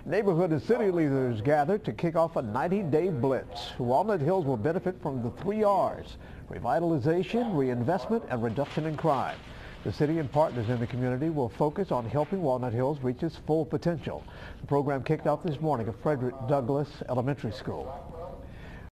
Neighborhood and city leaders gathered to kick off a 90-day blitz. Walnut Hills will benefit from the 3 R's: revitalization, reinvestment, and reduction in crime. The city and partners in the community will focus on helping Walnut Hills reach its full potential. The program kicked off this morning at Frederick Douglass Elementary School.